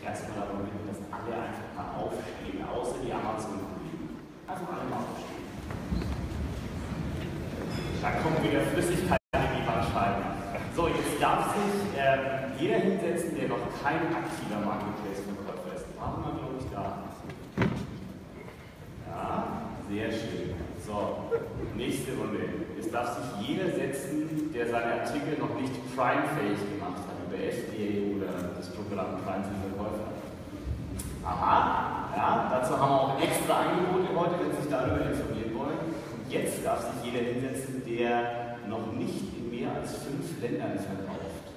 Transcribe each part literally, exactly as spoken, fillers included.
erstmal darum bitten, dass alle einfach mal aufstehen, außer die Amazon-Kollegen. Einfach alle mal aufstehen. Da kommt wieder Flüssigkeit in die Bandscheiben. So, jetzt darf sich äh, jeder hinsetzen, der noch kein aktiver Marketplace-Verkäufer ist. Machen wir, glaube ich, da. Ja, sehr schön. So, nächste Runde. Es darf sich jeder setzen, der seine Artikel noch nicht Prime-fähig gemacht hat, über F D A oder das Programm Prime für Verkäufer. Aha, ja, dazu haben wir auch extra Angebote heute, wenn Sie sich darüber informieren wollen. Und jetzt darf sich jeder hinsetzen, der noch nicht in mehr als fünf Ländern verkauft.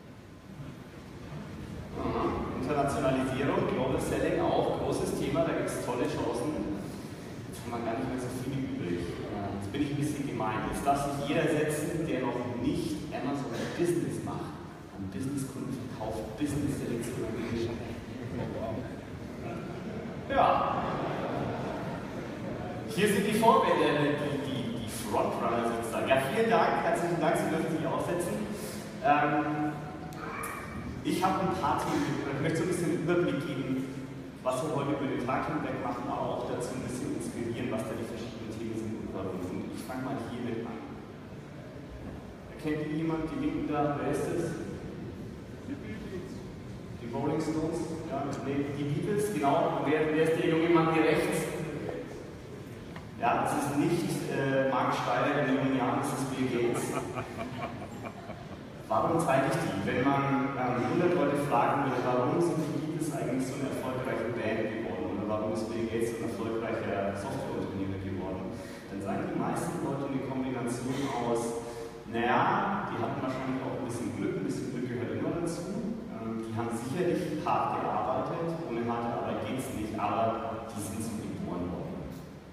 Aha. Internationalisierung, Global Selling auch, großes Thema, da gibt es tolle Chancen. Jetzt haben wir gar nicht mehr so viele übrig. Jetzt bin ich ein bisschen gemein. Jetzt darf sich jeder setzen, der noch nicht Amazon Business macht. An Businesskunden verkauft, Business Selektion. Ja. Hier sind die Vorbilder, die, die, die Frontrunner sozusagen. Ja, vielen Dank, herzlichen Dank, Sie dürfen sich aufsetzen. Ähm, ich habe ein paar Themen, ich möchte so ein bisschen einen Überblick geben, was wir heute über den Tag hinweg machen, aber auch dazu ein bisschen inspirieren, was da die verschiedenen Themen sind und warum. Und ich fange mal hiermit an. Erkennt ihr jemand, die Linken da? Wer ist das? Die Rolling Stones? Ja, nee, die Beatles, genau. Und wer, wer ist der junge Mann hier rechts? Ja, das ist nicht äh, Mark Steiner in jungen Jahren, das ist Bill Gates. Warum zeige ich die? Wenn man ähm, hundert Leute fragen würde, warum sind die Beatles eigentlich so eine erfolgreiche Band geworden oder warum ist Bill Gates so ein erfolgreicher Softwareunternehmer geworden, dann sagen die meisten Leute eine Kombination aus, naja, die hatten wahrscheinlich auch ein bisschen Glück, ein bisschen Glück gehört immer dazu. Ähm, die haben sicherlich hart gearbeitet, ohne harte Arbeit geht es nicht, aber die sind so geboren worden.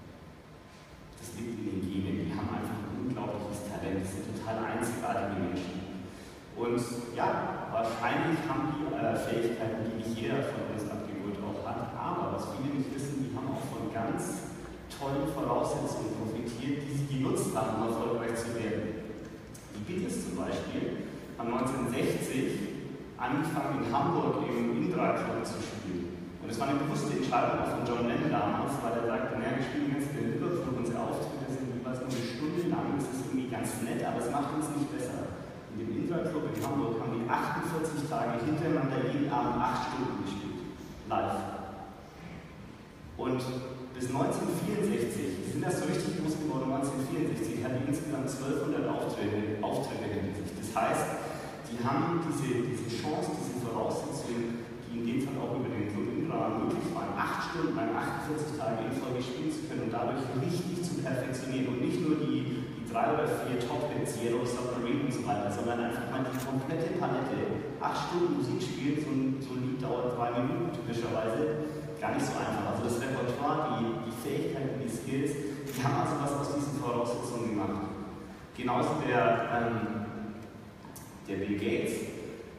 Das liegt in den Genen, die haben einfach ein unglaubliches Talent, das sind total einzigartige Menschen. Und ja, wahrscheinlich haben die äh, Fähigkeiten, die nicht jeder von uns abgeholt auch hat, aber was viele nicht wissen, die haben auch von ganz tollen Voraussetzungen profitiert, die sie genutzt haben, um erfolgreich zu werden. Die Beatles zum Beispiel haben neunzehnhundertsechzig angefangen in Hamburg im Indra Club zu spielen. Und es war eine bewusste Entscheidung auch von John Lennon damals, weil er sagte, naja, wir spielen jetzt in Liverpool, unsere Auftritte sind jeweils nur eine Stunde lang, das ist irgendwie ganz nett, aber es macht uns nicht besser. In dem Indra Club in Hamburg haben die achtundvierzig Tage hintereinander jeden Abend acht Stunden gespielt. Live. Und bis neunzehnhundertvierundsechzig, die sind das so richtig groß geworden, neunzehnhundertvierundsechzig hatten die insgesamt zwölfhundert Auftritte, Auftritte hinter sich. Das heißt, die haben diese, diese Chance, diese Voraussetzungen, die in dem Fall auch über den Club Indra möglich waren, acht Stunden lang, achtundvierzig Tage in Folge spielen zu können und dadurch richtig zu perfektionieren und nicht nur die drei oder vier Top-Hits, Yellow Submarine und so weiter, sondern einfach mal die komplette Palette. Acht Stunden Musik spielen, so ein, so ein Lied dauert drei Minuten typischerweise, gar nicht so einfach. Also das Repertoire, die, die Fähigkeiten, die Skills, die haben also was aus diesen Voraussetzungen gemacht. Genauso der, ähm, der Bill Gates,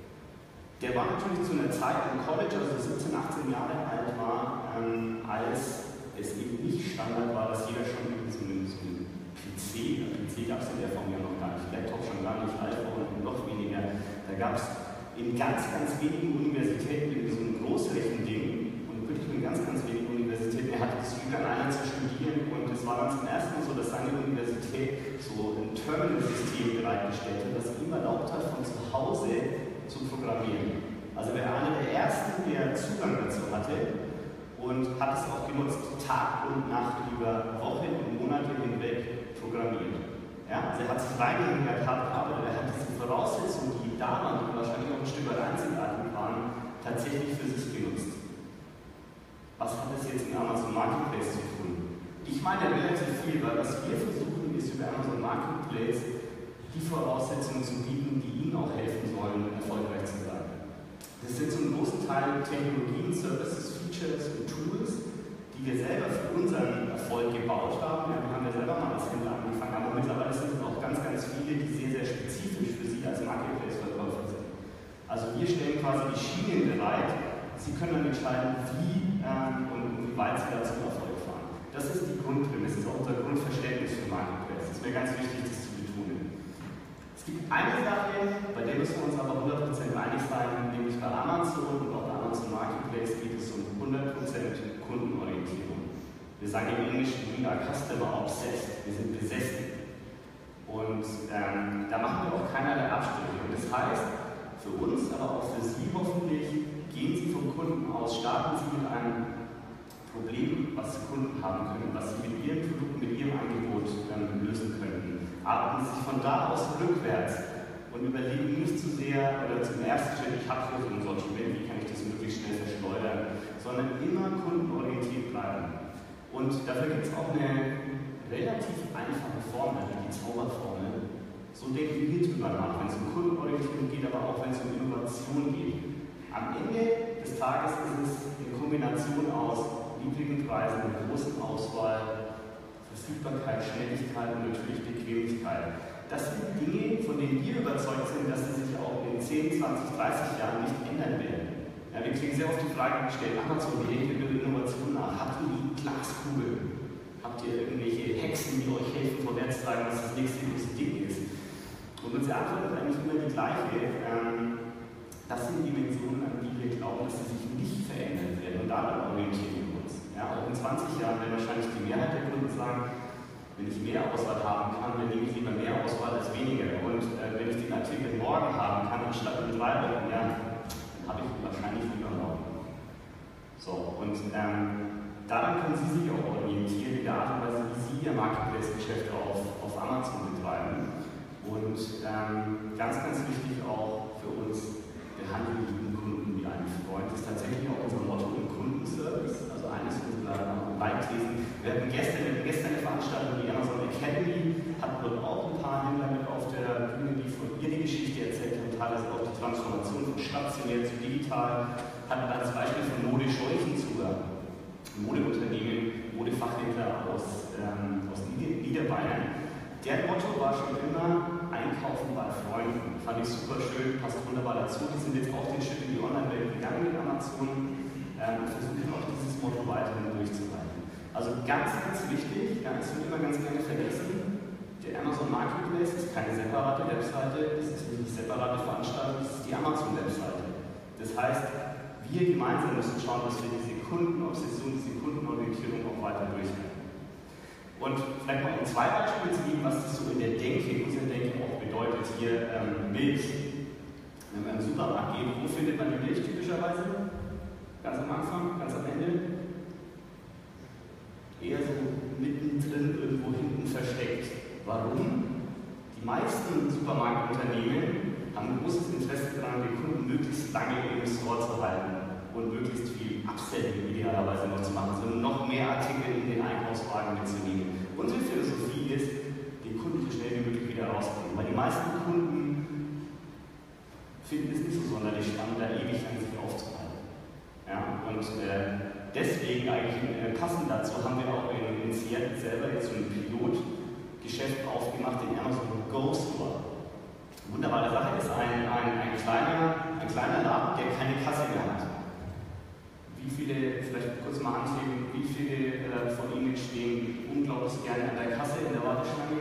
der war natürlich zu einer Zeit im College, also siebzehn, achtzehn Jahre alt war, ähm, als es eben nicht Standard war, dass jeder schon so einen, so einen P C, P C gab es in der Form ja noch gar nicht, Laptop schon gar nicht, iPhone und noch weniger. Da gab es in ganz, ganz wenigen Universitäten in so einem Großrechending und wirklich in ganz, ganz wenigen Universitäten, er hatte das Glück, an einer zu studieren und es war dann zum ersten Mal so, dass seine Universität so ein Terminal-System bereitgestellt hat, das ihm erlaubt hat, von zu Hause zu programmieren. Also er war einer der ersten, der Zugang dazu hatte und hat es auch genutzt, Tag und Nacht über Wochen und Monate hinweg programmiert. Ja, also er hat sich reingehört, hart gearbeitet, er hat diese Voraussetzungen, die da waren, die wahrscheinlich auch ein Stück weit einzigartig waren, tatsächlich für sich genutzt. Was hat das jetzt in Amazon Marketplace zu tun? Ich meine relativ viel, weil was wir versuchen, ist über Amazon Marketplace die Voraussetzungen zu bieten, die Ihnen auch helfen sollen, erfolgreich zu sein. Das sind zum großen Teil Technologien, Services, Features und Tools, die wir selber für unseren Erfolg gebaut haben. Ja, wir haben ja selber mal als Händler angefangen, aber mittlerweile sind es auch ganz, ganz viele, die sehr, sehr spezifisch für Sie als Marketplace-Verkäufer sind. Also wir stellen quasi die Schienen bereit. Sie können dann entscheiden, wie ähm, und wie weit Sie da zum Erfolg fahren. Das ist die Grundprämisse, das ist auch unser Grundverständnis für Marketplace. Das ist mir ganz wichtig, das zu betonen. Es gibt eine Sache, bei der müssen wir uns aber hundert Prozent einig sein, nämlich bei Amazon und auch bei Amazon Marketplace hundert Prozent Kundenorientierung. Wir sagen im Englischen, we are customer obsessed, wir sind besessen. Und ähm, da machen wir auch keinerlei Abstriche. Und das heißt, für uns, aber auch für Sie hoffentlich, gehen Sie vom Kunden aus, starten Sie mit einem Problem, was die Kunden haben können, was Sie mit Ihrem Produkt, mit Ihrem Angebot ähm, lösen könnten. Arbeiten Sie von da aus rückwärts und überlegen nicht zu sehr, oder zum ersten Schritt, ich habe hier so ein Sortiment, wie kann ich das möglichst schnell verschleudern, sondern immer kundenorientiert bleiben. Und dafür gibt es auch eine relativ einfache Formel, die Zauberformel. So denken wir drüber nach, wenn es um Kundenorientierung geht, aber auch wenn es um Innovation geht. Am Ende des Tages ist es eine Kombination aus niedrigen Preisen, einer großen Auswahl, Verfügbarkeit, Schnelligkeit und natürlich Bequemlichkeit. Das sind Dinge, von denen wir überzeugt sind, dass sie sich auch in zehn, zwanzig, dreißig Jahren nicht ändern werden. Ja, wir kriegen sehr oft die Frage gestellt, Amazon, wie denkt ihr über Innovation nach? Habt ihr die Glaskugel? Habt ihr irgendwelche Hexen, die euch helfen, vorwärts zu sagen, was das nächste große Ding ist? Und unsere Antwort ist eigentlich immer die gleiche. Ähm, das sind Dimensionen, an die wir glauben, dass sie sich nicht verändern werden. Und daran orientieren wir uns. Ja, auch in zwanzig Jahren werden wahrscheinlich die Mehrheit der Kunden sagen, wenn ich mehr Auswahl haben kann, dann nehme ich lieber mehr Auswahl als weniger. Und äh, wenn ich den Artikel morgen haben kann, anstatt in drei Wochen, ja, dann habe ich wahrscheinlich lieber morgen. So, und ähm, daran können Sie sich auch orientieren, in der Art und Weise, wie Sie Ihr Marketplace-Geschäft auf, auf Amazon betreiben. Und ähm, ganz, ganz wichtig auch für uns, behandeln jeden Kunden wie einen Freund. Das ist tatsächlich auch unser Motto im Kundenservice. Also eines unserer Leitthesen. Wir hatten gestern, wir hatten gestern eine Veranstaltung, die Amazon Academy, hatten dort auch ein paar Händler mit auf der Bühne, die von ihr die Geschichte erzählt haben, teilweise auch die Transformation von stationär zu digital, hatten dann das Beispiel von Mode Scheuchen zu Modeunternehmen, Modefachhändler aus, ähm, aus Nieder Niederbayern. Der Motto war schon immer Einkaufen bei Freunden. Fand ich super schön, passt wunderbar dazu. Die sind jetzt auch den Schritt in die Online-Welt gegangen mit Amazon ähm, und versuchen auch dieses Motto weiterhin durchzuhalten. Also ganz, ganz wichtig, ja, das wird immer ganz gerne vergessen, der Amazon Marketplace ist keine separate Webseite, das ist nicht eine separate Veranstaltung, das ist die Amazon-Webseite. Das heißt, wir gemeinsam müssen schauen, dass wir diese Kundenobsession, diese Kundenorientierung auch weiter durchhalten. Und vielleicht noch um zwei Beispiele zu geben, was das so in der Denke, in unserer Denke auch bedeutet. Hier ähm, Milch. Wenn man im Supermarkt geht, wo findet man die Milch typischerweise? Ganz am Anfang, ganz am Ende? Eher so mittendrin, irgendwo hinten versteckt. Warum? Die meisten Supermarktunternehmen haben ein großes Interesse daran, den Kunden möglichst lange im Store zu halten und möglichst viel Upselling idealerweise noch zu machen, also noch mehr Artikel in den Einkaufswagen mitzunehmen. Unsere Philosophie ist, den Kunden so schnell wie möglich wieder rauszubringen, weil die meisten Kunden finden es nicht so sonderlich spannend, da ewig an sich aufzuhalten. Ja, und äh, deswegen eigentlich äh, passend dazu haben wir auch in, in Seattle selber jetzt so ein Pilotgeschäft aufgemacht, den Amazon Go Store. Wunderbare Sache ist ein, ein, ein, kleiner, ein kleiner Laden, der keine Kasse mehr hat. Wie viele, vielleicht kurz mal anheben, wie viele äh, von Ihnen stehen unglaublich gerne an der Kasse in der Warteschlange?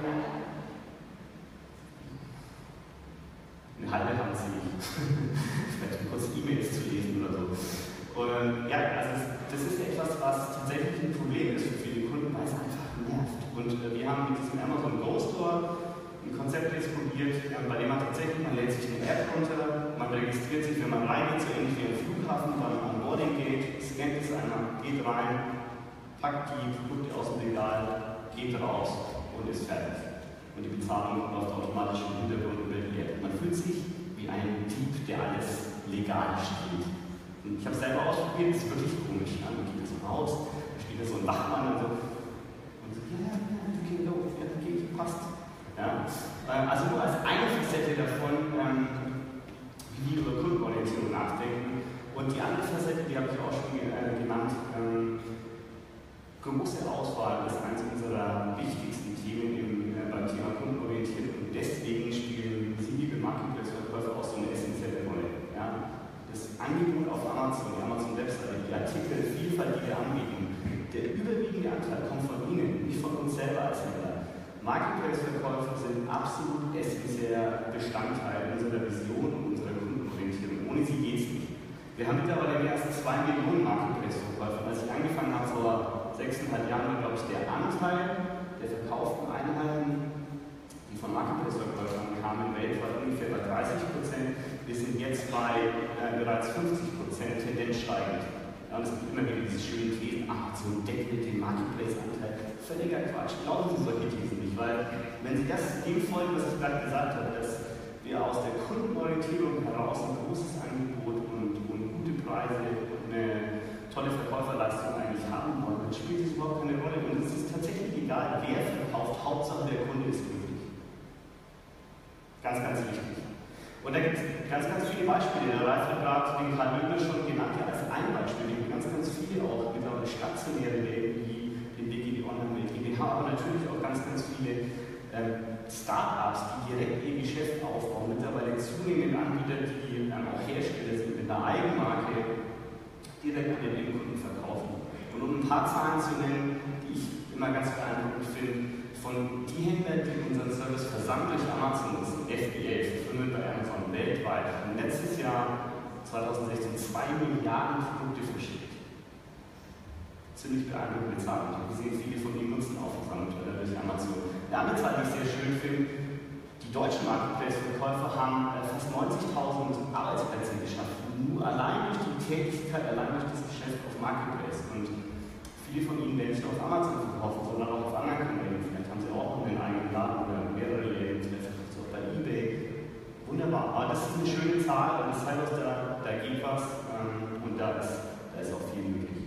Eine halbe Hand sehe ich. Vielleicht kurz E-Mails zu lesen oder so. Und ja, also das ist etwas, was tatsächlich ein Problem ist für viele Kunden, weil es einfach nervt. Und äh, wir haben mit diesem Amazon Go Store ein Konzept jetzt probiert, äh, bei dem man tatsächlich, man lädt sich eine App runter, man registriert sich, wenn man reingeht, so ähnlich wie im Flughafen, weil man an Boarding geht, scannt es einmal, geht rein, packt die Produkte aus dem Regal, geht raus und ist fertig. Und die Bezahlung läuft automatisch im Hintergrund über die App. Man fühlt sich wie ein Dieb, der alles legal stiehlt. Und ich habe es selber ausprobiert, das ist wirklich komisch. Ja? Man geht so raus, da steht da so ein Wachmann und so. Und so, ja, ja, okay, no, ja, okay, passt. Ja? Also nur als eine Facette davon, ähm, wie wir über Kundenorientierung nachdenken. Und die andere Facette, die habe ich auch schon äh, genannt, ähm, große Auswahl ist eines unserer wichtigsten Themen im, äh, beim Thema Kundenorientierung. Und deswegen spielen Sie, liebe Marketplace-Verkäufer, auch so eine essentielle Rolle. Ja? Das Angebot auf Amazon, die Amazon-Webseite, die Artikelvielfalt, die wir anbieten, der überwiegende Anteil kommt von Ihnen, nicht von uns selber als Händler. Marketplace-Verkäufer sind absolut essentieller Bestandteil unserer Vision und unserer Kundenorientierung. Ohne sie geht es nicht. Wir haben mittlerweile mehr als zwei Millionen Marketplace-Verkäufer. Als ich angefangen habe, vor sechseinhalb Jahren, war, glaube ich, der Anteil der verkauften Einheiten, die von Marketplace-Verkäufern kamen, weltweit ungefähr bei dreißig Prozent. Wir sind jetzt bei äh, bereits fünfzig Prozent, Tendenz steigend. Ja, und es gibt immer wieder diese schönen Thesen, Amazon deckt mit dem Marketplace-Anteil. Völliger Quatsch. Glauben Sie solche Thesen nicht, weil wenn Sie das dem folgen, was ich gerade gesagt habe, dass wir aus der Kundenorientierung heraus ein großes Angebot und, und gute Preise und eine tolle Verkäuferleistung eigentlich haben wollen, dann spielt es überhaupt keine Rolle. Und es ist tatsächlich egal, wer verkauft, Hauptsache der Kunde ist glücklich. Ganz, ganz wichtig. Und da gibt es ganz, ganz viele Beispiele. Der Ralf hat gerade den Karl Möbler schon genannt, ja, als ein Beispiel. Es gibt ganz, ganz viele auch mittlerweile stationäre Läden, die den Weg in die Online-Welt gehen. Wir haben aber natürlich auch ganz, ganz viele ähm, Start-ups, die direkt ihr Geschäft aufbauen. Mittlerweile zunehmend Anbieter, die ähm, auch Hersteller sind mit einer Eigenmarke, direkt an den Endkunden verkaufen. Und um ein paar Zahlen zu nennen, die ich immer ganz beeindruckend finde, von die Händler, die unseren Service Versand durch Amazon nutzen, F B A, verführt bei Amazon weltweit, haben letztes Jahr zweitausendsechzehn zwei Milliarden Produkte verschickt. Ziemlich beeindruckende Zahlen. Ich habe gesehen, viele von ihnen nutzen auch Versand durch Amazon. Eine andere Zahl, die ich sehr schön finde, die deutschen Marketplace-Verkäufer haben fast neunzigtausend Arbeitsplätze geschaffen, nur allein durch die Tätigkeit, allein durch das Geschäft auf Marketplace. Und viele von ihnen werden nicht nur auf Amazon verkaufen, sondern auch auf anderen Kanälen. Vielleicht haben sie auch einen eigenen Laden oder mehrere Läden, vielleicht auch bei eBay. Wunderbar, aber das ist eine schöne Zahl und das heißt, da, da geht was ähm, und da ist, da ist auch viel möglich.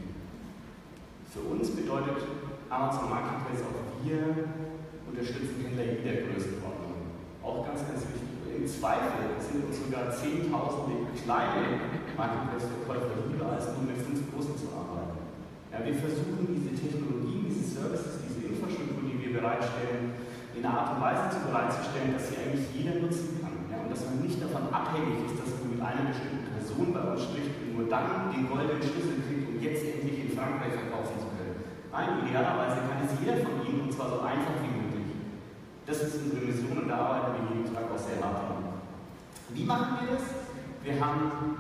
Für uns bedeutet Amazon Marketplace auch, wir unterstützen Händler jeder Größenordnung. Auch ganz, ganz wichtig. Im Zweifel sind uns sogar zehntausende kleine Marketplace-Verkäufer lieber, als nur mit fünf großen zu arbeiten. Ja, wir versuchen diese Technologien, diese Services, diese Infrastruktur, die wir bereitstellen, in einer Art und Weise zu bereitzustellen, dass sie eigentlich jeder nutzen kann. Ja, und dass man nicht davon abhängig ist, dass man mit einer bestimmten Person bei uns spricht und nur dann den goldenen Schlüssel kriegt, um jetzt endlich in Frankreich verkaufen zu können. Nein, idealerweise kann es jeder von Ihnen, und zwar so einfach wie möglich. Das ist unsere Mission und da arbeiten wir jeden Tag auch sehr hart dran. Wie machen wir das? Wir haben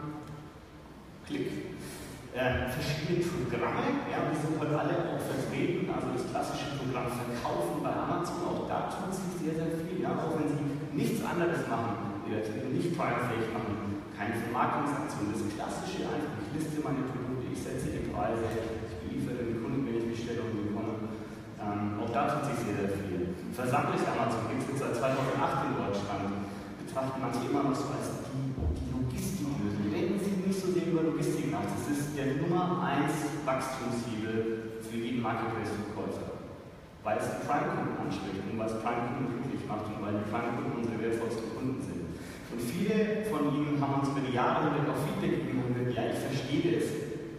Klick. Äh, verschiedene Programme, ja, die sind heute alle auch vertreten, also das klassische Programm Verkaufen bei Amazon, auch da tun sie sehr, sehr viel, ja, auch wenn sie nichts anderes machen, nicht preisfähig machen, keine Vermarktungsaktion, das klassische einfach, ich liste meine Produkte, ich setze die Preise, ich beliefere den Kunden, wenn ich Bestellungen bekomme, ähm, auch da tut sich sehr, sehr viel. Versand durch Amazon gibt es jetzt seit zweitausendacht in Deutschland, betrachten manche immer noch so als die, die Logistiklösung. Denken Sie nicht so sehr über Logistik nach. Das ist der Nummer eins Wachstumshebel für jeden Marketplace-Verkäufer. Weil es die Prime-Kunden anspricht und weil es Prime-Kunden glücklich macht und weil die Prime-Kunden unsere wertvollsten Kunden sind. Und viele von Ihnen haben uns über die Jahre hinweg auch Feedback gegeben und gesagt, ja, ich verstehe das.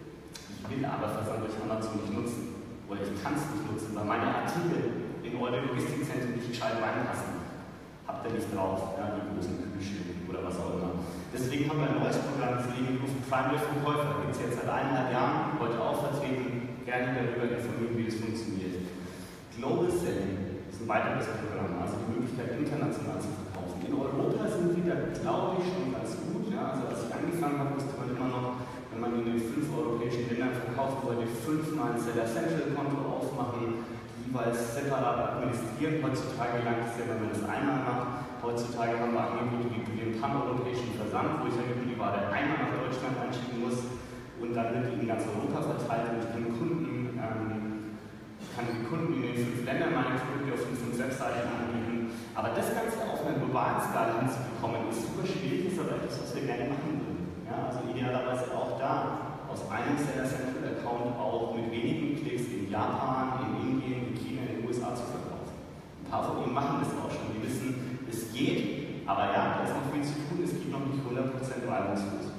Ich will aber Versand durch Amazon nicht nutzen. Oder ich kann es nicht nutzen, weil meine Artikel in eure Logistikzentren nicht gescheit reinpassen. Habt ihr nicht drauf, ja, die großen Kühlschränke oder was auch immer. Deswegen haben wir ein neues Programm, das Leben Prime Verkäufer. Da gibt es jetzt seit eineinhalb Jahren, heute auch vertreten, gerne darüber informieren, wie es funktioniert. Global Selling ist ein weiteres Programm, also die Möglichkeit, international zu verkaufen. In Europa sind wir da, glaube ich, schon ganz gut. Ja? Also als ich angefangen habe, musste man immer noch, wenn man in den fünf europäischen Ländern verkaufen wollte, fünfmal ein Seller Central Konto aufmachen, jeweils separat administrieren. Heutzutage langt es ja, wenn man das einmal macht. Heutzutage haben wir Angebote wie den paneuropäischen Versand, wo ich dann die Ware einmal nach Deutschland einschicken muss und dann wird die in ganz Europa verteilt und ich kann Kunden, ähm, kann den Kunden in den fünf Ländern meine Produkte auf den fünf Webseiten anbieten. Aber das Ganze auf einer globalen Skala hinzubekommen, ist super schwierig, ist aber etwas, was wir gerne machen würden. Ja, also idealerweise auch da aus einem Seller Central Account auch mit wenigen Klicks in Japan, in Indien, in China, in den U S A zu verkaufen. Ein paar von ihnen machen das auch schon. Die wissen, es geht, aber ja, da ist noch viel zu tun. Es geht noch nicht hundert Prozent reibungslos.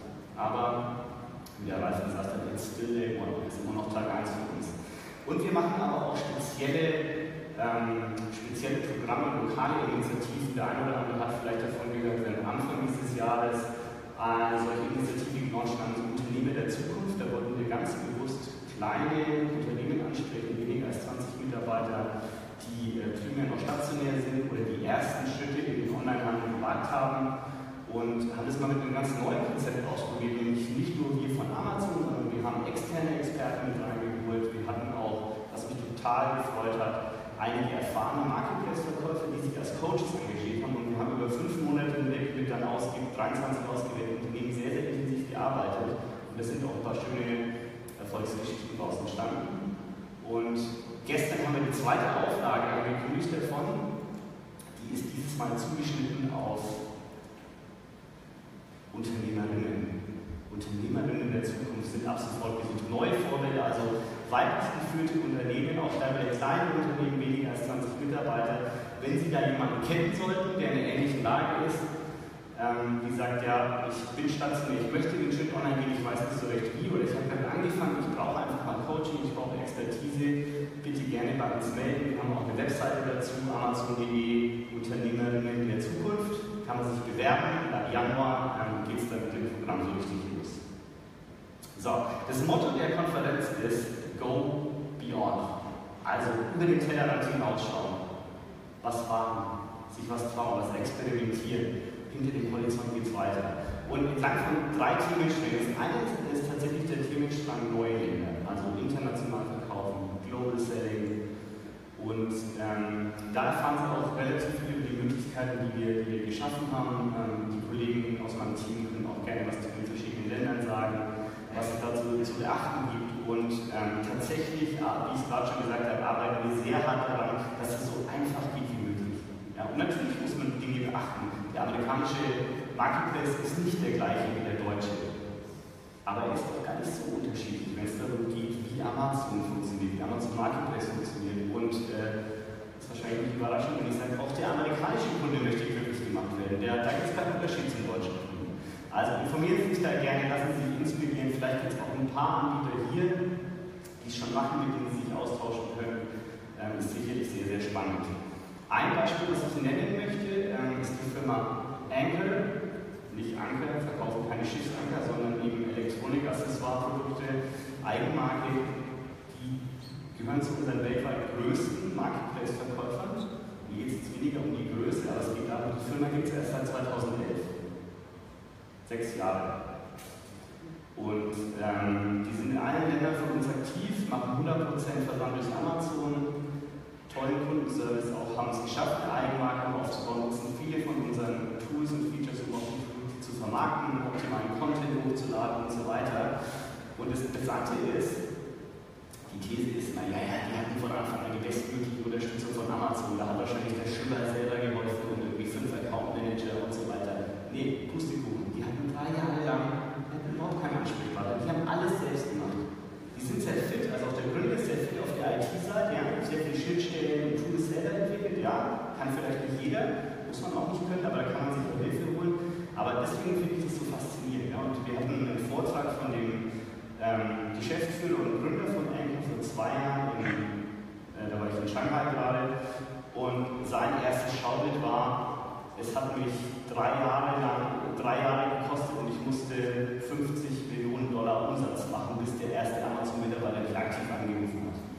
Aber wie der Ralf gesagt hat, jetzt still day one, ist immer noch Tag eins für uns. Und wir machen aber auch spezielle, ähm, spezielle Programme, lokale Initiativen. Der eine oder andere hat vielleicht davon gehört, wenn am Anfang dieses Jahres eine solche Initiative gelauncht haben, Unternehmen der Zukunft. Da wollten wir ganz bewusst kleine Unternehmen ansprechen, weniger als zwanzig Mitarbeiter, die äh, primär noch stationär sind oder die ersten Schritte in den Onlinehandel gewagt haben. und haben das mal mit einem ganz neuen Konzept ausprobiert, nämlich nicht nur wir von Amazon, sondern wir haben externe Experten mit reingeholt. Wir hatten auch, was mich total gefreut hat, einige erfahrene Marketplace-Verkäufer, die sich als Coaches engagiert haben, und wir haben über fünf Monate hinweg mit dann ausge dreiundzwanzig ausgewählten Unternehmen sehr, sehr intensiv gearbeitet, und da sind auch ein paar schöne Erfolgsgeschichten daraus entstanden. Und gestern haben wir die zweite Auflage angekündigt davon. Die ist dieses Mal zugeschnitten auf Unternehmerinnen. Unternehmerinnen der Zukunft sind ab sofort gesucht. Neue Vorbilder, also weiblich geführte Unternehmen, auch da wieder kleine Unternehmen, weniger als zwanzig Mitarbeiter. Wenn Sie da jemanden kennen sollten, der in einer ähnlichen Lage ist, ähm, die sagt, ja, ich bin stationär, ich möchte den Schritt online gehen, ich weiß nicht so recht wie, oder ich habe gerade angefangen, ich brauche einfach mal Coaching, ich brauche Expertise, bitte gerne bei uns melden. Wir haben auch eine Webseite dazu, amazon punkt de, Unternehmerinnen der Zukunft. Kann man sich bewerben, ab Januar ähm, geht es dann mit dem Programm so richtig los. So, das Motto der Konferenz ist Go Beyond. Also über den Tellerrand hinausschauen, was wagen, sich was trauen, was experimentieren. Hinter dem Horizont geht es weiter. Und entlang von drei Themensträngen. Das eine ist, ist tatsächlich der Themenstrang neue Länder, also international verkaufen, Global Selling. Und ähm, da erfahren Sie auch relativ viel über die Möglichkeiten, die wir, die wir geschaffen haben. Ähm, die Kollegen aus meinem Team können auch gerne was zu den verschiedenen Ländern sagen, was es dazu zu beachten gibt. Und ähm, tatsächlich, wie ich es gerade schon gesagt habe, arbeiten wir sehr hart daran, dass es so einfach geht wie möglich. Ja, und natürlich muss man Dinge beachten. Der amerikanische Marketplace ist nicht der gleiche wie der deutsche. Aber er ist auch gar nicht so unterschiedlich, wenn es darum geht, wie Amazon funktioniert, wie Amazon Marketplace funktioniert. Und äh, das ist wahrscheinlich nicht überraschend, wenn ich sage, auch der amerikanische Kunde möchte glücklich gemacht werden. Der, da gibt es keinen Unterschied zum deutschen Kunden. Also informieren Sie sich da gerne, lassen Sie sich inspirieren. Vielleicht gibt es auch ein paar Anbieter hier, die es schon machen, mit denen Sie sich austauschen können. Ähm, ist sicherlich sehr, sehr spannend. Ein Beispiel, das ich nennen möchte, ähm, ist die Firma Anchor. Nicht Anker, verkaufen keine Schiffsanker, sondern eben Elektronik-Accessoire-Produkte, Eigenmarke, die gehören zu unseren weltweit größten Marketplace-Verkäufern. Hier geht es jetzt weniger um die Größe, aber es geht darum, die Firma gibt es erst seit zweitausendelf. Sechs Jahre. Und ähm, die sind in allen Ländern von uns aktiv, machen hundert Prozent Versand durch Amazon, tollen Kundenservice, auch haben es geschafft, eine Eigenmarke aufzubauen, nutzen viele von unseren Tools und Features, um auch die Produkte zu vermarkten, optimalen Content hochzuladen und so weiter. Und das Interessante ist, die These ist, naja, ja, die hatten von Anfang an die bestmögliche Unterstützung von Amazon, da hat wahrscheinlich der Schüler selber geholfen und irgendwie fünf Account Manager und so weiter. Nee, Pustekuchen, die hatten drei Jahre lang hatten überhaupt keinen Ansprechpartner, die haben alles selbst gemacht. Die sind sehr fit, also auch der Gründer ist sehr fit auf der I T-Seite, ja, sehr viele Schnittstellen und Tools selber entwickelt, ja, kann vielleicht nicht jeder, muss man auch nicht können, aber da kann man sich auch Hilfe holen. Aber deswegen finde ich das so faszinierend. Ja, und wir hatten einen Vortrag von dem ähm, Geschäftsführer und Gründer von Anchor vor zwei Jahren, in, äh, da war ich in Shanghai gerade, und sein erstes Schaubild war, es hat mich drei Jahre lang, drei Jahre gekostet und ich musste fünfzig Millionen Dollar Umsatz machen, bis der erste Amazon-Mitarbeiter mich aktiv angerufen hat.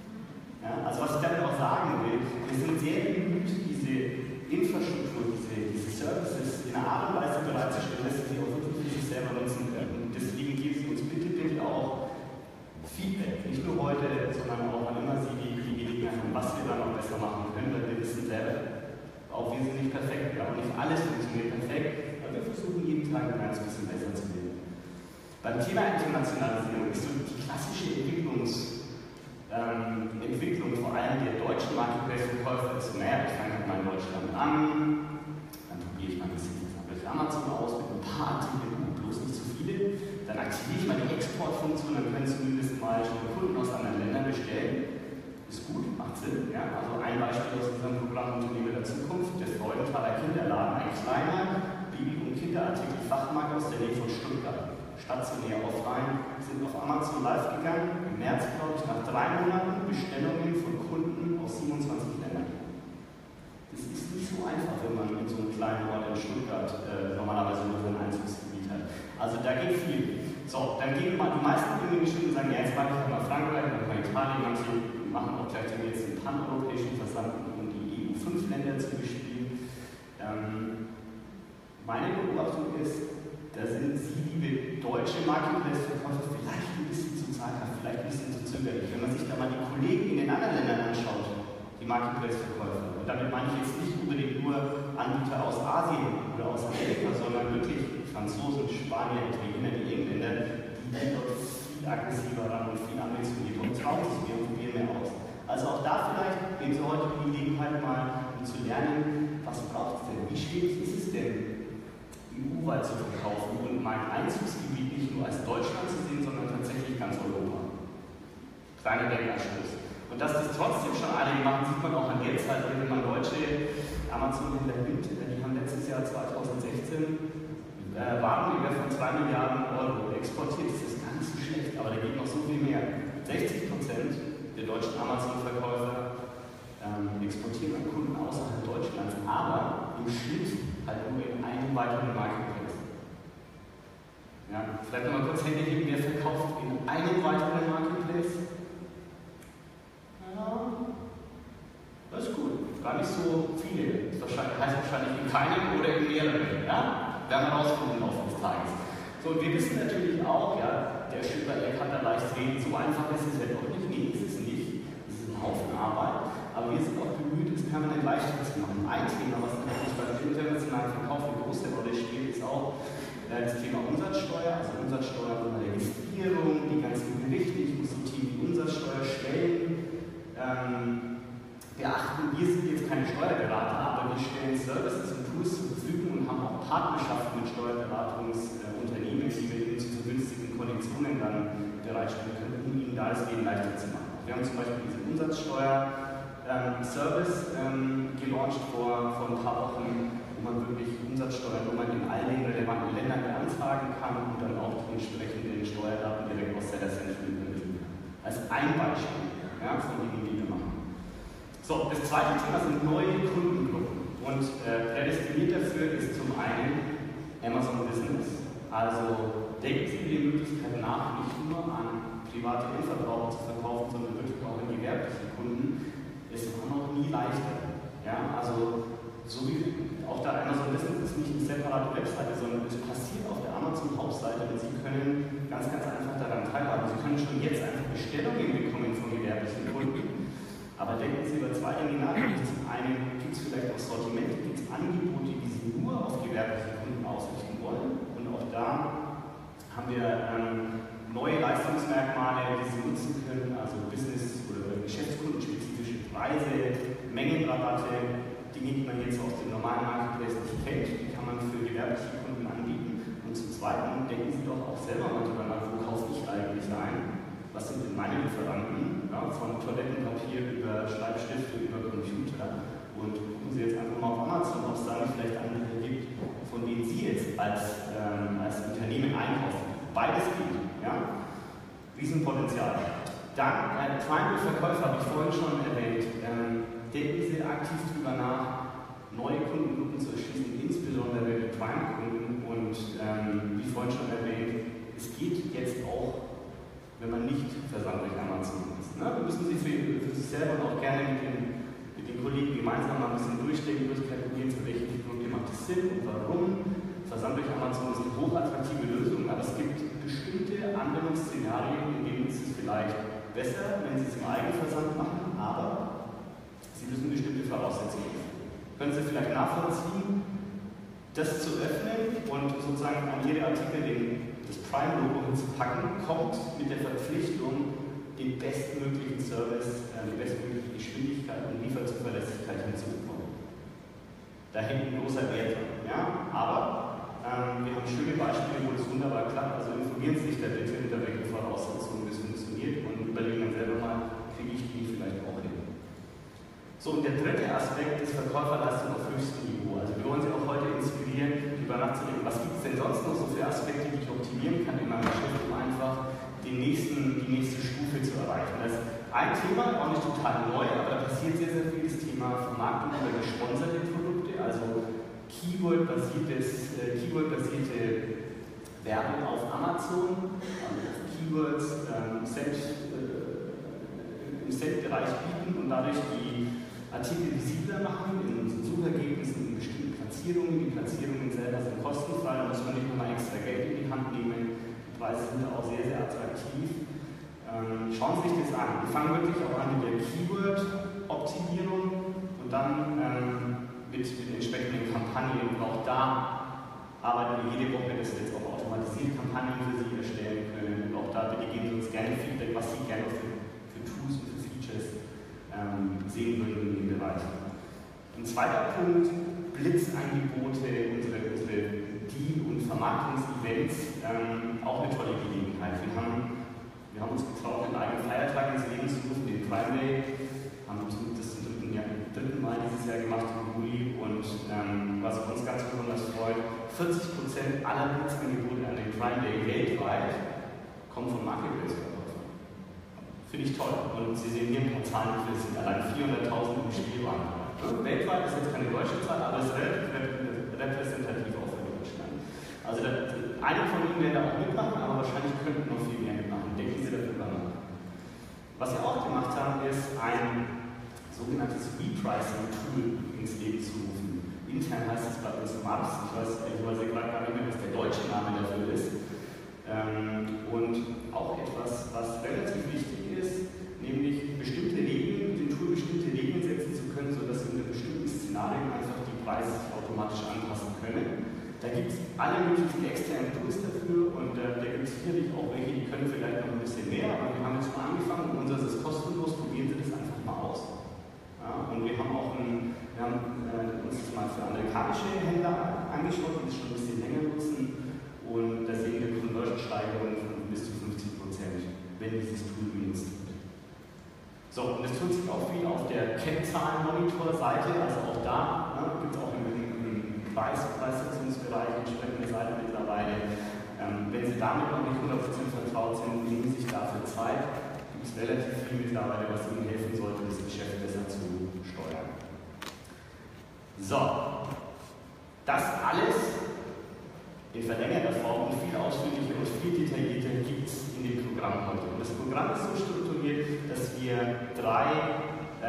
Ja, also was ich damit auch sagen will, wir sind sehr bemüht, diese Infrastruktur, diese, diese Services in einer Art und Weise bereitzustellen, dass sie auch wirklich für sich selber nutzen können. Und deswegen geben Sie uns bitte, bitte auch Feedback, nicht nur heute, sondern auch wann immer Sie die, die Gelegenheit haben, was wir da noch besser machen können, weil wir wissen selber, auch wir sind nicht perfekt, ja, und nicht alles funktioniert perfekt, aber wir versuchen jeden Tag ein kleines bisschen besser zu werden. Beim Thema Internationalisierung ist so die klassische Entwicklungs- Ähm, Entwicklung vor allem der deutschen Marketplace-Verkäufer ist, naja, ich fange halt mal in Deutschland an, dann probiere ich mal ein bisschen durch Amazon aus mit ein paar Artikeln, bloß nicht zu viele, dann aktiviere ich mal die Exportfunktion, dann können zumindest mal schon Kunden aus anderen Ländern bestellen. Ist gut, macht Sinn. Ja? Also ein Beispiel aus unserem Programm Unternehmer der Zukunft, der Freudenthaler Kinderladen, ein kleiner Baby- und Kinderartikel-Fachmarkt aus der Nähe von Stuttgart. Stationär offline, sind auf Amazon live gegangen, im März, glaube ich, nach drei Monaten Bestellungen von Kunden aus siebenundzwanzig Ländern. Das ist nicht so einfach, wenn man in so einem kleinen Ort in Stuttgart äh, normalerweise nur sein Einzugsgebiet hat. Also da geht viel. So, dann gehen mal die meisten irgendwie bestimmt und sagen, ja, jetzt mache ich mal Frankreich, dann mal Italien, manche machen auch gleich jetzt den pan-europäischen Versand, um die E U fünf Länder zu bespielen. Ähm, Meine Beobachtung ist, da sind Sie, liebe deutsche Marketplace-Verkäufer, vielleicht ein bisschen zu zaghaft, vielleicht ein bisschen zu zögerlich. Wenn man sich da mal die Kollegen in den anderen Ländern anschaut, die Marketplace-Verkäufer, und damit meine ich jetzt nicht unbedingt nur Anbieter aus Asien oder aus Amerika, sondern wirklich Franzosen, Spanier, Italiener, die Engländer, die dort viel aggressiver ran und viel ambitionierter und trauen sich mehr und probieren mehr aus. Also auch da vielleicht nehmen Sie heute die Gelegenheit mal, um zu lernen, was braucht es denn? Wie schwierig ist es denn, E U-weit zu verkaufen und mein Einzugsgebiet nicht nur als Deutschland zu sehen, sondern tatsächlich ganz Europa. Kleiner Denkanstoß. Und dass das trotzdem schon alle machen, sieht man auch an der Zeit, wenn man deutsche Amazon-Händler nimmt. Die haben letztes Jahr zweitausendsechzehn äh, Warenwert von zwei Milliarden Euro exportiert. Das ist gar nicht so schlecht, aber da geht noch so viel mehr. sechzig Prozent der deutschen Amazon-Verkäufer ähm, exportieren an Kunden außerhalb Deutschlands, aber im Schnitt halt nur in einem weiteren Marketplace. Ja, vielleicht nochmal kurz Hände heben, wer verkauft in einem weiteren Marketplace? Ja, das ist gut. Gar nicht so viele. Das wahrscheinlich, heißt wahrscheinlich in keinem oder in mehreren. Ja? Werden wir rausfinden im Laufe des Tages. So, und wir wissen natürlich auch, ja, der Schüler, der kann da leicht reden, so einfach ist es ja doch nicht. Nee, ist es nicht. Es ist ein Haufen Arbeit. Aber wir sind auch bemüht, es permanent leichter zu machen. Ein Thema, was natürlich beim internationalen Verkauf eine große Rolle spielt, ist auch äh, das Thema Umsatzsteuer. Also Umsatzsteuer und Registrierung, die ganzen Berichte, ich muss so Themen wie Umsatzsteuer stellen. Ähm, beachten, wir sind jetzt keine Steuerberater, aber wir stellen Services und Tools zur Verfügung und haben auch Partnerschaften mit Steuerberatungsunternehmen, die wir ihnen zu günstigen Konditionen dann bereitstellen können, um ihnen da das Leben leichter zu machen. Wir haben zum Beispiel diesen Umsatzsteuer-Service ähm, gelauncht vor, vor ein paar Wochen, wo man wirklich Umsatzsteuernummern in all den relevanten Ländern beantragen kann und dann auch die entsprechenden Steuerdaten direkt aus Seller Central übermitteln kann. Als ein Beispiel, ja, von Dingen, die wir machen. So, das zweite Thema sind neue Kundengruppen. Und äh, prädestiniert dafür ist zum einen Amazon Business. Also denken Sie die Möglichkeit nach, nicht nur an private Endverbraucher zu verkaufen, sondern wirklich auch an gewerbliche Kunden. Es war noch nie leichter. Ja, also so wie auch da Amazon Business ist nicht eine separate Webseite, sondern es passiert auf der Amazon-Hauptseite und Sie können ganz, ganz einfach daran teilhaben. Sie können schon jetzt einfach Bestellungen bekommen von gewerblichen Kunden. Aber denken Sie über zwei Dinge nach. Zum einen gibt es vielleicht auch Sortimente, gibt es Angebote, die Sie nur auf gewerbliche Kunden ausrichten wollen. Und auch da haben wir ähm, neue Leistungsmerkmale, die Sie nutzen können, also Business- oder geschäftskundenspezifische Preise, Mengenrabatte, Dinge, die man jetzt aus dem normalen Marketplace nicht kennt, die kann man für gewerbliche Kunden anbieten. Und zum Zweiten denken Sie doch auch selber mal drüber nach, wo kaufe ich eigentlich ein? Was sind denn meine Lieferanten? Ja, von Toilettenpapier über Schreibstifte, über Computer. Und gucken Sie jetzt einfach mal auf Amazon, ob es da nicht vielleicht andere gibt, von denen Sie jetzt als, ähm, als Unternehmen einkaufen. Beides geht. Ja? Riesenpotenzial. Dann, äh, Prime-Verkäufer habe ich vorhin schon erwähnt. Ähm, denken Sie aktiv darüber nach, neue Kundengruppen zu erschließen, insbesondere die Prime-Kunden. Und ähm, wie vorhin schon erwähnt, es geht jetzt auch, wenn man nicht Versand durch Amazon ist. Ne? Wir müssen sich für, für sich selber auch gerne mit den, mit den Kollegen gemeinsam mal ein bisschen durchdenken, durchkalkulieren, für welche Produkte macht es Sinn und warum. Versand durch Amazon ist eine hochattraktive Lösung, aber es gibt bestimmte Anwendungsszenarien, in denen ist es vielleicht besser, wenn Sie es im Eigenversand machen, aber Sie müssen bestimmte Voraussetzungen erfüllen. Können Sie vielleicht nachvollziehen, das zu öffnen und sozusagen an Ihre Artikel den das Prime-Logo hinzupacken, kommt mit der Verpflichtung, den bestmöglichen Service, äh, die bestmögliche Geschwindigkeit und Lieferzuverlässigkeit hinzubekommen. Da hängt ein großer Wert dran. Ja? Aber ähm, wir haben schöne Beispiele, wo das wunderbar klappt. Also informieren Sie sich da bitte, unter welchen Voraussetzungen das funktioniert und überlegen dann selber mal, kriege ich die vielleicht auch hin. So, und der dritte Aspekt ist Verkäuferleistung auf höchstem Niveau. Also wir wollen Sie auch heute inspirieren, darüber nachzudenken, was gibt es denn sonst noch so für Aspekte, die ich optimieren kann in meinem Geschäft, um einfach den nächsten, die nächste Stufe zu erreichen. Das ist ein Thema, auch nicht total neu, aber da passiert sehr, sehr viel, das Thema Vermarktung über gesponserte Produkte, also Keyword-basiertes, äh, Keyword-basierte Werbung auf Amazon, also auf Keywords ähm, selbst, äh, im Set-Bereich bieten und dadurch die Artikel visibler machen, in unseren Suchergebnissen in bestimmten Platzierungen Platzierungen. Die Platzierungen selber sind kostenfrei, da muss man nicht nochmal extra Geld in die Hand nehmen. Die Preise sind auch sehr, sehr attraktiv. Ähm, schauen Sie sich das an. Wir fangen wirklich auch an mit der Keyword-Optimierung und dann ähm, mit, mit entsprechenden Kampagnen. Und auch da arbeiten wir jede Woche, dass wir jetzt auch automatisierte Kampagnen für Sie erstellen können. Und auch da bitte geben Sie uns gerne Feedback, was Sie gerne für, für Tools und für Features ähm, sehen würden in dem Bereich. Ein zweiter Punkt, Blitzangebote, unsere, unsere Deal- und Vermarktungsevents, ähm, auch eine tolle Gelegenheit. Wir haben Wir haben uns getraut, einen eigenen Feiertag ins Leben zu rufen, den Prime Day. Haben das zum dritten, ja, dritten Mal dieses Jahr gemacht im Juli. Und ähm, was uns ganz besonders freut, vierzig Prozent aller Blitzangebote an den Prime Day weltweit kommen von Marketplace-Verkäufern. Finde ich toll. Und Sie sehen hier ein paar Zahlen, das sind allein vierhunderttausend im Spielwaren. Weltweit ist jetzt keine deutsche Zahl, aber es ist relativ repräsentativ auch für Deutschland. Also da, einige von Ihnen werden da auch mitmachen, aber wahrscheinlich könnten noch viel mehr mitmachen. Denken Sie darüber nach. Was wir auch gemacht haben, ist ein sogenanntes Repricing-Tool ins Leben zu rufen. Intern heißt es bei uns M A P S, ich weiß, ich weiß gerade gar nicht mehr, was der deutsche Name dafür ist. Ähm, und auch etwas, was relativ wichtig ist, nämlich bestimmte Regeln, mit dem Tool bestimmte Regeln setzen zu können, sodass Sie unter bestimmten Szenarien einfach die Preise sich automatisch anpassen können. Da gibt es alle möglichen externen Tools dafür und äh, da gibt es sicherlich auch welche, die können vielleicht noch ein bisschen mehr, aber wir haben jetzt mal angefangen und unser ist kostenlos, probieren Sie das einfach mal aus. Ja, und wir haben auch ein, wir haben, äh, uns das mal für amerikanische Händler angeschaut, die das schon ein bisschen länger nutzen und da sehen wir Conversion-Steigerungen von bis zu fünfzig Prozent, wenn dieses Tool genutzt wird. So, und es tut sich auch viel auf der Kennzahlen-Monitor-Seite, also auch da ne, gibt es auch im Preissetzungsbereich entsprechende Seiten mittlerweile. Ähm, wenn Sie damit noch nicht hundert Prozent vertraut sind, nehmen Sie sich dafür Zeit. Gibt es relativ viel mittlerweile, was Ihnen helfen sollte, das Geschäft besser zu steuern. So, das alles in verlängerter Form und viel ausführlicher und viel detaillierter gibt es in dem Programm heute. Und das Programm ist so strukturiert, dass wir drei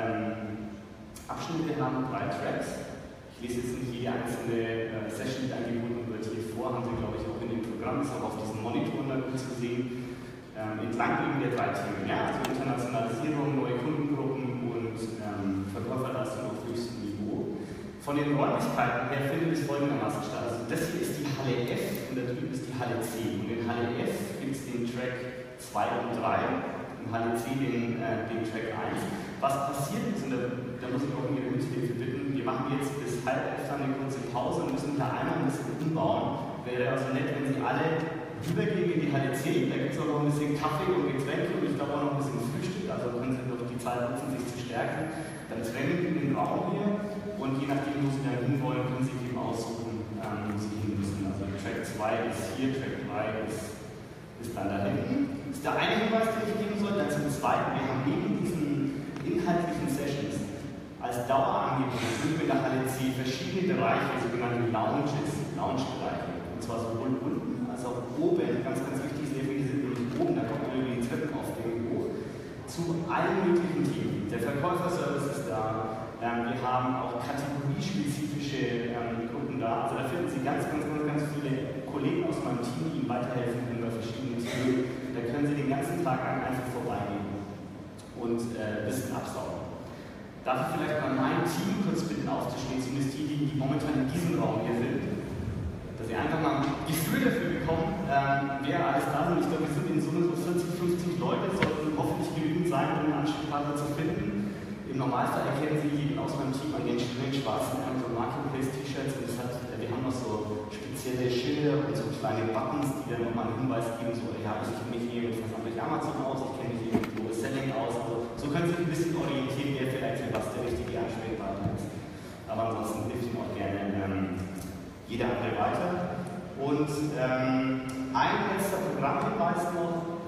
ähm, Abschnitte haben, drei Tracks. Ich lese jetzt nicht jede einzelne äh, Session, die angeboten wird, hier vor, haben Sie, glaube ich, auch in dem Programm, ist auch auf diesen Monitoren da gut zu sehen, ähm, entlang eben der drei Themen, ja, also Internationalisierung, neue Kundengruppen und ähm, Verkäuferleistung auf höchstem Niveau. Von den Räumlichkeiten her findet es folgendermaßen statt. Also das hier ist die Halle F und da drüben ist die Halle C. Und in Halle F gibt es den Track zwei und drei, in Halle C den, äh, den Track eins. Was passiert ist, und da, da muss ich auch um Ihre Mithilfe bitten, wir machen jetzt bis halb elf dann eine kurze Pause und müssen da einmal ein bisschen umbauen. Wäre also nett, wenn Sie alle übergehen in die Halle C, da gibt es auch noch ein bisschen Kaffee und Getränke und ich glaube auch noch ein bisschen Frühstück, also können Sie noch die Zeit nutzen, sich zu stärken. Dann trennen wir den Raum hier und je nachdem, wo Sie dann hinwollen, können Sie eben aussuchen, ähm, wo Sie hin müssen. Also Track zwei ist hier, Track drei ist, ist dann da hinten. Das ist der eine Hinweis, den ich geben soll. Dann zum zweiten, wir haben neben diesen inhaltlichen Sessions als Dauerangebot in der Halle C verschiedene Bereiche, sogenannte Lounges, Lounge-Bereiche. Und zwar sowohl unten als auch oben. Ganz, ganz wichtig ist nämlich, die sind nämlich oben, da kommt man über die Treppenaufgänge hoch, zu allen möglichen Themen. Der Verkäuferservice ist da. Ähm, wir haben auch kategoriespezifische ähm, Gruppen da. Also da finden Sie ganz, ganz, ganz, ganz viele Kollegen aus meinem Team, die Ihnen weiterhelfen können bei verschiedenen Themen. Da können Sie den ganzen Tag einfach vorbeigehen und äh, ein bisschen absaugen. Darf ich vielleicht mal mein Team kurz bitten aufzustehen, zumindest die, die momentan in diesem Raum hier sind, dass Sie einfach mal ein Gefühl dafür bekommen, ähm, wer alles da sind. Ich glaube, wir sind in Summe so vierzig, fünfzig Leute, sollten hoffentlich genügend sein, um einen Ansprechpartner zu finden. Im Normalfall erkennen Sie jeden aus meinem Team an den schönen schwarzen Amazon Marketplace T-Shirts und das hat, äh, wir haben noch so spezielle Schilder und so kleine Buttons, die dann nochmal einen Hinweis geben, so, ja, ich kenne mich hier mit was ich Amazon aus, ich kenne mich hier mit Global Selling aus, also so können Sie sich ein bisschen orientieren, wer vielleicht für was der richtige Ansprechpartner ist. Aber ansonsten hilft Ihnen auch gerne ähm, jeder andere weiter. Und ähm, ein letzter Programmhinweis noch,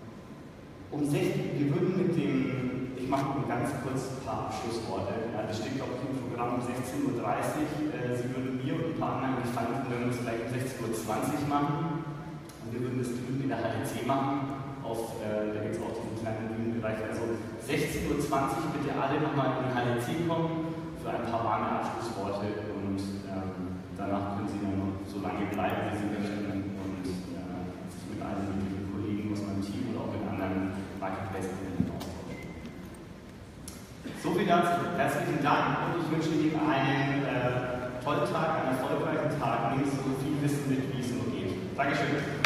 um sechzehn, wir würden mit dem Ich mache nur ganz kurz ein paar Abschlussworte. Ja, das steht, glaube ich, im Programm um sechzehn Uhr dreißig. Äh, Sie würden mir und ein paar anderen gefallen, wenn wir das vielleicht um sechzehn Uhr zwanzig machen. Und wir würden das drüben in der Halle C machen. Auf, äh, da gibt es auch diesen kleinen Bühnenbereich. Also sechzehn Uhr zwanzig bitte alle nochmal in die Halle C kommen für ein paar warme Abschlussworte. Und ähm, danach können Sie dann noch so lange bleiben, wie Sie möchten und äh, sich mit allen möglichen Kollegen aus meinem Team und auch mit anderen Marketplace-Kollegen austauschen. So viel dazu. Herzlichen Dank und ich wünsche Ihnen einen äh, tollen Tag, einen erfolgreichen Tag. Nehmen Sie so viel Wissen mit, wie es nur geht. Dankeschön.